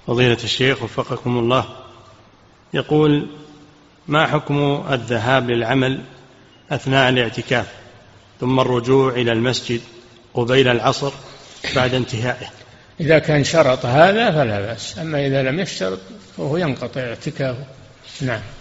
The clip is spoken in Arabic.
فضيلة الشيخ وفقكم الله، يقول: ما حكم الذهاب للعمل أثناء الاعتكاف ثم الرجوع إلى المسجد قبيل العصر بعد انتهائه؟ إذا كان شرط هذا فلا بأس، أما إذا لم يشترط فهو ينقطع اعتكافه. نعم.